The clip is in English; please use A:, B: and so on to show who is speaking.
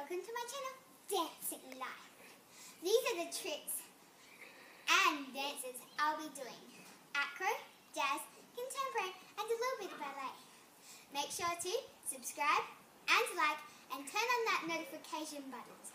A: welcome to my channel, Dancing Life. These are the tricks and dances I'll be doing. Acro, jazz, contemporary and a little bit of ballet. Make sure to subscribe and like and turn on that notification button